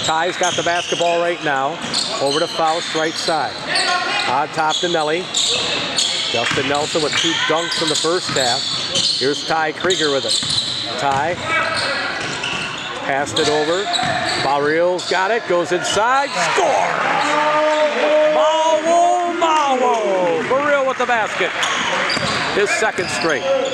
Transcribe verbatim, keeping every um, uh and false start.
Ty's got the basketball right now. Over to Faust, right side. On top to Nelly. Justin Nelson with two dunks in the first half. Here's Ty Krieger with it. Ty passed it over. Baril's got it, goes inside, scores! Mawo, Mawo! Baril with the basket. His second straight.